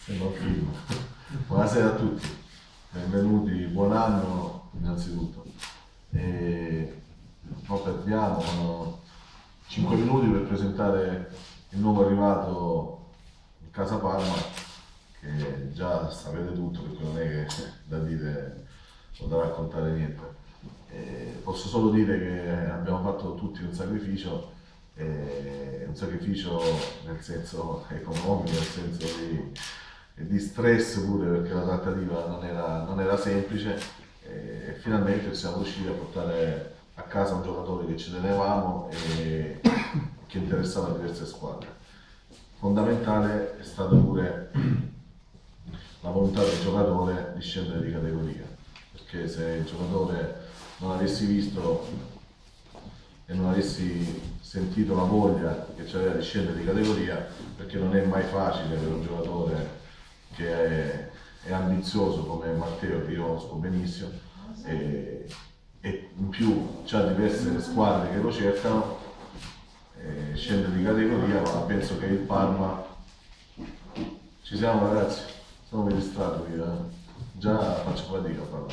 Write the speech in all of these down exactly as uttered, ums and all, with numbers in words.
Sembra un film. Buonasera a tutti, benvenuti, buon anno innanzitutto. E non perdiamo cinque minuti per presentare il nuovo arrivato in Casa Parma, che già sapete tutto, perché non è che da dire o da raccontare niente. E posso solo dire che abbiamo fatto tutti un sacrificio, eh, un sacrificio nel senso economico, nel senso di, di stress pure, perché la trattativa non era, non era semplice, e finalmente siamo riusciti a portare a casa un giocatore che ci tenevamo e che interessava diverse squadre. Fondamentale è stata pure la volontà del giocatore di scendere di categoria, perché se il giocatore non avessi visto e non avessi sentito la voglia che c'aveva di scendere di categoria, perché non è mai facile per un giocatore che è, è ambizioso come Matteo, che io conosco benissimo, e, e in più c'ha diverse squadre che lo cercano, e scendere di categoria, ma penso che il Parma... Ci siamo ragazzi? Sono distratto io, già faccio fatica a parlare.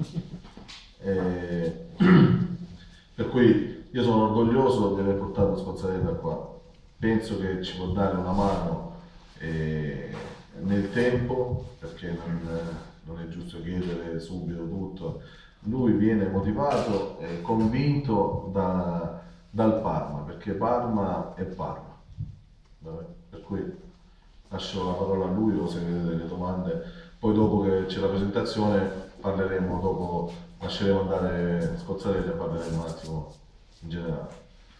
E... per cui io sono orgoglioso di aver portato Scozzarella qua. Penso che ci può dare una mano eh, nel tempo, perché non, non è giusto chiedere subito tutto. Lui viene motivato e convinto da, dal Parma, perché Parma è Parma. Vabbè, per cui lascio la parola a lui, o se avete delle domande, poi dopo che c'è la presentazione parleremo, dopo lasceremo andare Scozzarella e parleremo un attimo in generale.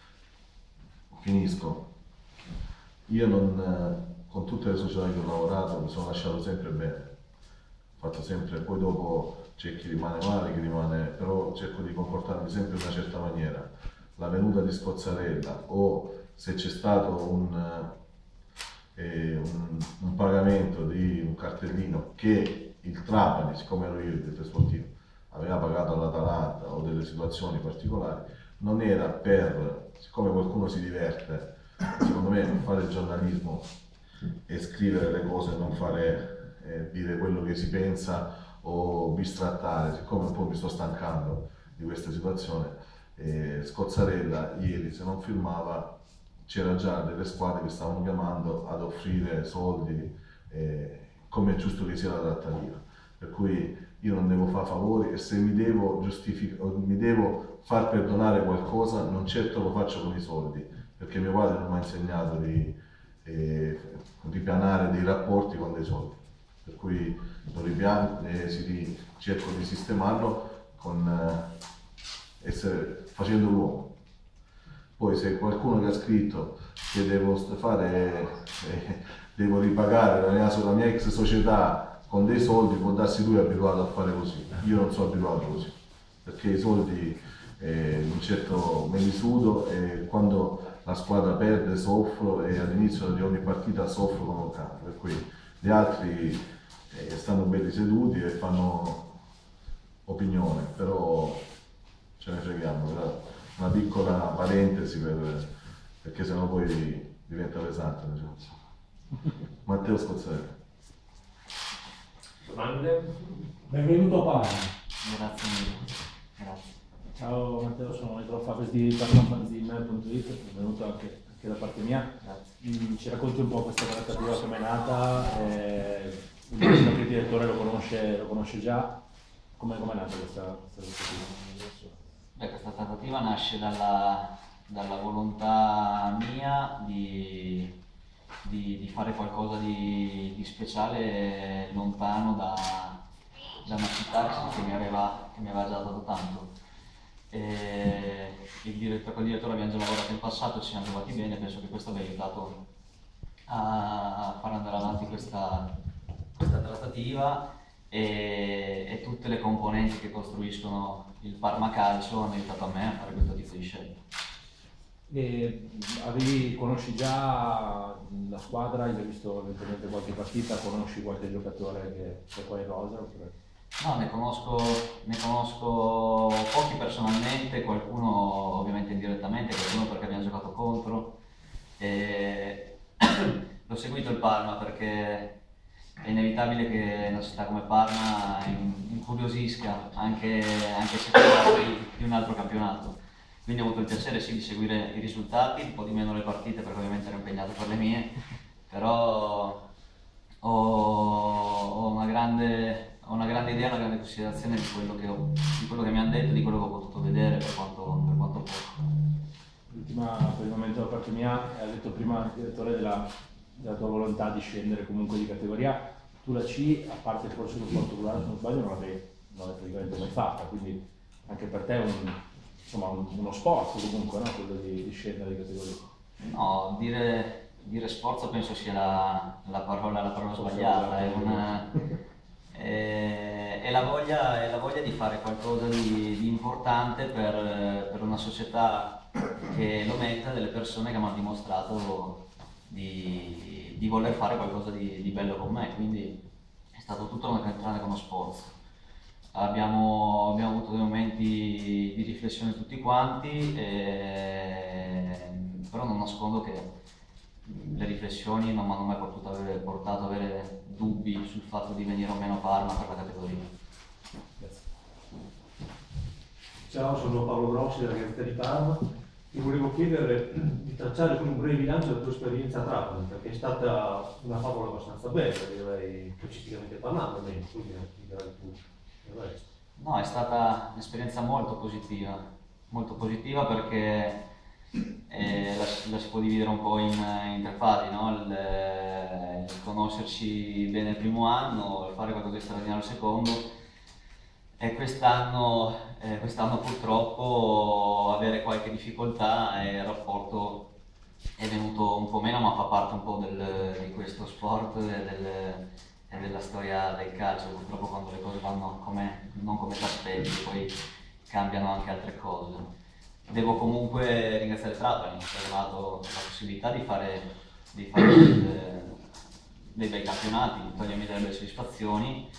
Finisco. Io non, con tutte le società che ho lavorato mi sono lasciato sempre bene, ho fatto sempre, poi dopo c'è chi rimane male, chi rimane, però cerco di comportarmi sempre in una certa maniera. La venuta di Scozzarella, o se c'è stato un Eh, un, un pagamento di un cartellino che il Trapani, siccome ero io il direttore sportivo, aveva pagato all'Atalanta o delle situazioni particolari, non era per, siccome qualcuno si diverte, secondo me, a fare il giornalismo e scrivere le cose, non fare eh, dire quello che si pensa o bistrattare, siccome un po' mi sto stancando di questa situazione, eh, Scozzarella ieri, se non firmava, c'era già delle squadre che stavano chiamando ad offrire soldi, eh, come è giusto che sia la trattativa. Per cui io non devo fare favori, e se mi devo, mi devo far perdonare qualcosa, non certo lo faccio con i soldi, perché mio padre non mi ha insegnato di eh, ripianare dei rapporti con dei soldi. Per cui lo ripiano, eh, si, cerco di sistemarlo con, eh, essere, facendo l'uomo. Poi se qualcuno che ha scritto che devo fare, eh, devo ripagare la mia, la mia ex società con dei soldi, può darsi lui è abituato a fare così. Io non sono abituato così, perché i soldi eh, un certo me li sudo, e quando la squadra perde soffro, e all'inizio di ogni partita soffro come un cane. Per cui gli altri eh, stanno belli seduti e fanno opinione, però ce ne freghiamo. Però una piccola parentesi per, perché sennò poi diventa pesante. Diciamo. Matteo Scozzarella. Domande? Benvenuto a Parma. Grazie mille. Grazie. Ciao Matteo, sono Nicola Fabres di parmafanzine punto it, benvenuto anche, anche da parte mia. Mm, ci racconti un po' questa trattativa come è nata, eh, immagino che il direttore lo conosce, lo conosce già, come è nata questa, questa trattativa? Beh, questa trattativa nasce dalla, dalla volontà mia di, di, di fare qualcosa di, di speciale lontano da, da una città che mi, aveva, che mi aveva già dato tanto. E il direttore, con il direttore abbiamo già lavorato in passato, ci siamo trovati bene, penso che questo abbia aiutato a far andare avanti questa, questa trattativa, e, e tutte le componenti che costruiscono il Parma Calcio hanno aiutato a me a fare questo tipo di scelta. E avevi, conosci già la squadra, hai già visto eventualmente qualche partita, conosci qualche giocatore che c'è qua in rosa? Oppure... No, ne conosco, ne conosco pochi personalmente, qualcuno ovviamente indirettamente, qualcuno perché abbiamo giocato contro. E... l'ho seguito il Parma perché è inevitabile che una società come Parma incuriosisca anche, anche se parla di, di un altro campionato. Quindi ho avuto il piacere sì di seguire i risultati, un po' di meno le partite perché ovviamente ero impegnato per le mie, però ho, ho, una, grande, ho una grande idea, una grande considerazione di quello che, ho, di quello che mi hanno detto, di quello che ho potuto vedere per quanto, per quanto poco. L'ultima per il momento da parte mia, hai detto prima il direttore della, della tua volontà di scendere comunque di categoria. Tu la C, a parte forse con Portogallo se non sbaglio, non l'avevi praticamente mai fatta, quindi anche per te è un, insomma, un, uno sforzo comunque, no? Quello di, di scendere di categoria. No, dire, dire sforzo penso sia la, la parola, la parola sbagliata, è, una, è, è, la voglia, è la voglia di fare qualcosa di, di importante per, per una società che lo metta, delle persone che mi hanno dimostrato di, di voler fare qualcosa di, di bello con me, quindi è stato tutto tranne che uno sforzo. Abbiamo, abbiamo avuto dei momenti di riflessione tutti quanti, e, però non nascondo che le riflessioni non mi hanno mai portato, avere, portato ad avere dubbi sul fatto di venire o meno a Parma per la categoria. Grazie. Ciao, sono Paolo Grossi della Gazzetta di Parma. Ti volevo chiedere di tracciare un breve bilancio della tua esperienza a Trapani, perché è stata una favola abbastanza bella, direi, calcisticamente parlando, almeno, quindi dirai tu il resto. No, è stata un'esperienza molto positiva, molto positiva perché eh, la, la si può dividere un po' in, in tre fasi, no? il, il conoscerci bene il primo anno, il fare qualcosa di straordinario il secondo, e quest'anno eh, quest'anno purtroppo avere qualche difficoltà e il rapporto è venuto un po' meno, ma fa parte un po' del, di questo sport e, del, e della storia del calcio. Purtroppo quando le cose vanno come, non come ti aspetti, poi cambiano anche altre cose. Devo comunque ringraziare Trapani, che ha dato la possibilità di fare, di fare dei, dei bei campionati, di togliermi delle belle soddisfazioni,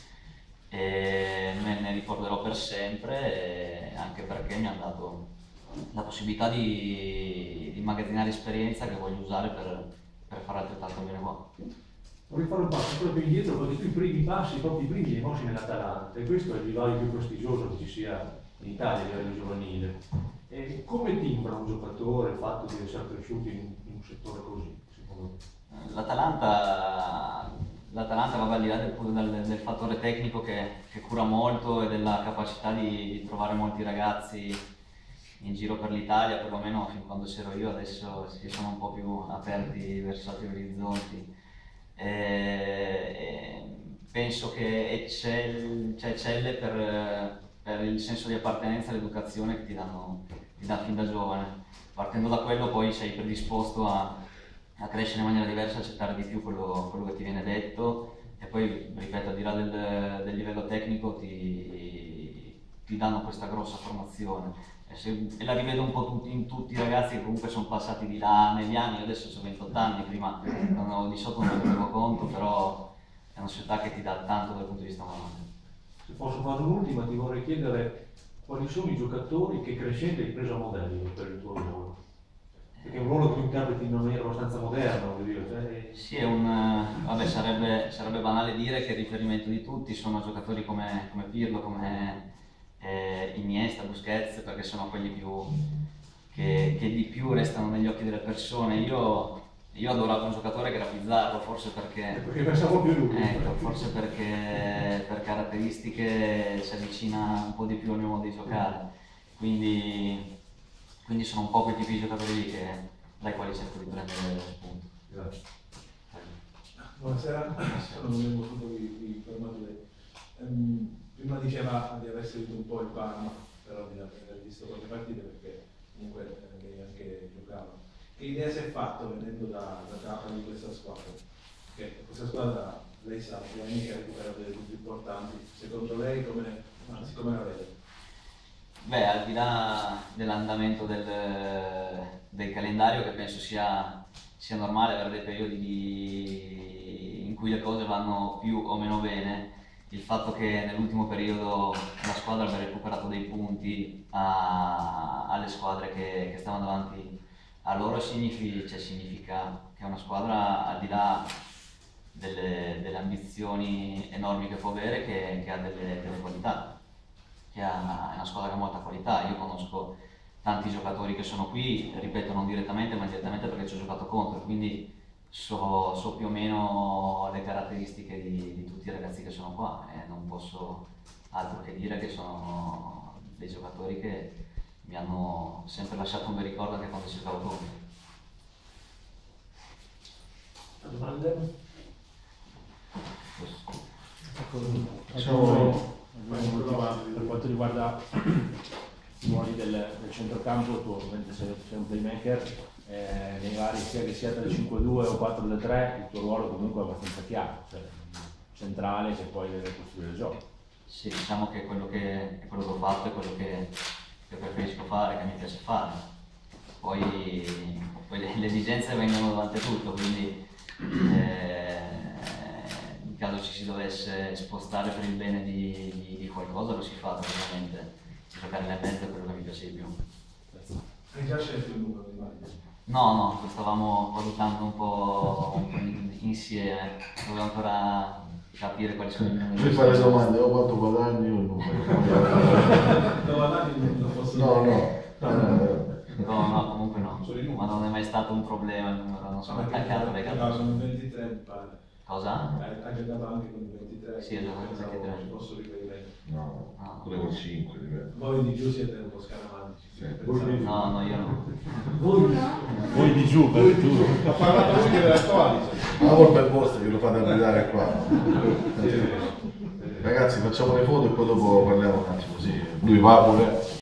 e me ne ricorderò per sempre, anche perché mi hanno dato la possibilità di, di immagazzinare esperienza che voglio usare per, per fare altrettanto bene qua. Vorrei fare un passo proprio indietro, perché tu i primi passi, proprio i primi li hai mossi nell'Atalanta, e questo è il livello più prestigioso che ci sia in Italia a livello giovanile. E come timbra un giocatore il fatto di essere cresciuto in, in un settore così, secondo te? L'Atalanta, l'Atalanta va al di là del, del, del fattore tecnico che, che cura molto, e della capacità di, di trovare molti ragazzi in giro per l'Italia, perlomeno fin quando c'ero io. Adesso si sono un po' più aperti verso altri orizzonti. E, e penso che eccelle, cioè eccelle per, per il senso di appartenenza e l'educazione che ti danno, ti danno fin da giovane. Partendo da quello poi sei predisposto a, a crescere in maniera diversa, a accettare di più quello, quello che ti viene detto, e poi, ripeto, al di là del, del livello tecnico ti, ti danno questa grossa formazione. E, se, e la rivedo un po' tutti, in tutti i ragazzi che comunque sono passati di là negli anni. Io adesso ho ventotto anni, prima non ero di sotto, non mi rendevo conto, però è una società che ti dà tanto dal punto di vista umano. Se posso fare un'ultima, ti vorrei chiedere quali sono i giocatori che crescendo hai preso a modello per il tuo ruolo? Perché è un ruolo che tu interpreti in maniera abbastanza moderna, voglio dire. Cioè... Sì, è un, vabbè, sarebbe, sarebbe banale dire che il riferimento di tutti sono giocatori come, come Pirlo, come eh, Iniesta, Busquets, perché sono quelli più, che, che di più restano negli occhi delle persone. Io, io adoravo un giocatore che era Pizarro, forse perché, perché pensavo più a lui. Ecco, forse perché per caratteristiche si avvicina un po' di più al mio modo di giocare. Quindi, quindi sono un po' quei tipi di giocatori lì che, dai quali cerco di prendere spunto. Grazie. Buonasera, sono un voluto di, di formature. Um, prima diceva di aver seguito un po' il Parma, però di aver visto qualche partita perché comunque lei anche giocava. Che idea si è fatto venendo da, da Trapani di questa squadra? Che questa squadra, lei sa, gli anni che ha recuperato dei punti importanti. Secondo lei come, anzi, come la vede? Beh, al di là dell'andamento del, del calendario, che penso sia, sia normale avere dei periodi di, in cui le cose vanno più o meno bene, il fatto che nell'ultimo periodo la squadra abbia recuperato dei punti a, alle squadre che, che stavano davanti a loro significa, cioè significa che è una squadra, al di là delle, delle ambizioni ambizioni enormi che può avere, che, che ha delle, delle qualità, che ha, è una squadra che ha molta qualità. Io conosco tanti giocatori che sono qui, ripeto, non direttamente ma direttamente perché ci ho giocato contro, quindi so, so più o meno le caratteristiche di, di tutti i ragazzi che sono qua e non posso altro che dire che sono dei giocatori che mi hanno sempre lasciato un bel ricordo anche quando giocavo contro. Domande? Facciamo per quanto riguarda i ruoli del, del centrocampo, tu ovviamente sei, sei un playmaker, eh, nei vari sia che sia tre cinque due o quattro tre, il tuo ruolo comunque è abbastanza chiaro, cioè centrale che poi deve costruire il gioco. Sì, diciamo che quello che, è quello che ho fatto è quello che, che preferisco fare, che mi piace fare. Poi, poi le, le esigenze vengono davanti a tutto, quindi eh, in caso ci si dovesse spostare per il bene di, di, di qualcosa lo si fa, ovviamente. Giocare nel mezzo è quello che mi piace di più. Hai già scelto il numero di maglia? No, no, lo stavamo valutando un po', un po' in- insieme, dobbiamo ancora capire quali sono i numeri. Mi fare domande, oh quanto guadagni io il numero? No, guardate, non posso No, dire. no, no, no. No, no, comunque no, ma non è mai stato un problema il numero, non sono attaccato alle No, carte. sono ventitré mi pare. Cosa? Hai hai giocato anche con i ventitré? Sì, ho giocato con i Pensavo ventitré. ci fossero i ventitré. No, No. pure col cinque, dipende. Voi di giù siete un po' scaramantici. Sì. Pensavo- No, no, io no. Voi? Voi di giù, per tu. Ha parlato lui dell'attuale. Ma voi per vostro che lo fate abitare qua. Ragazzi, facciamo le foto e poi dopo parliamo un attimo così. Lui va pure.